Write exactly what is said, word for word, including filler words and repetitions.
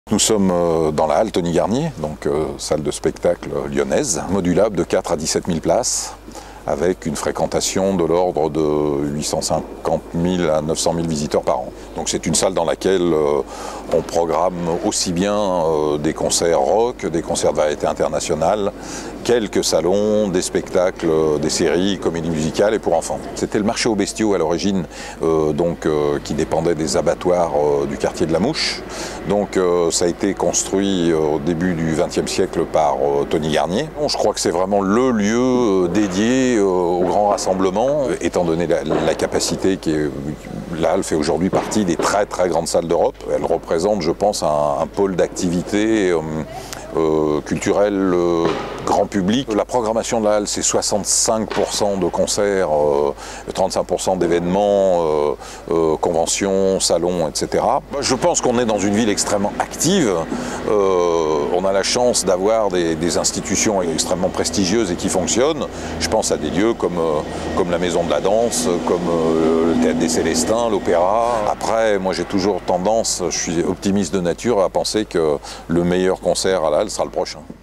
Nous sommes dans la halle Tony Garnier, donc euh, salle de spectacle lyonnaise, modulable de quatre à dix-sept mille places, avec une fréquentation de l'ordre de huit cent cinquante mille à neuf cent mille visiteurs par an. Donc c'est une salle dans laquelle euh, on programme aussi bien euh, des concerts rock, des concerts de variété internationale, quelques salons, des spectacles, euh, des séries, comédies musicales et pour enfants. C'était le marché aux bestiaux à l'origine, euh, donc euh, qui dépendait des abattoirs euh, du quartier de la Mouche. Donc euh, ça a été construit euh, au début du vingtième siècle par euh, Tony Garnier. Bon, je crois que c'est vraiment le lieu euh, dédié euh, au grand rassemblement, euh, étant donné la, la capacité qui est... La halle fait aujourd'hui partie des très très grandes salles d'Europe. Elle représente, je pense, un, un pôle d'activité euh, euh, culturelle euh, grand public. La programmation de la halle, c'est soixante-cinq pour cent de concerts, euh, trente-cinq pour cent d'événements, euh, euh, conventions, salons, et cetera. Je pense qu'on est dans une ville extrêmement active. Euh, on a la chance d'avoir des, des institutions extrêmement prestigieuses et qui fonctionnent. Je pense à des lieux comme, euh, comme la Maison de la Danse, comme euh, le Théâtre des Célestins, l'Opéra. Après, moi j'ai toujours tendance, je suis optimiste de nature, à penser que le meilleur concert à la halle sera le prochain.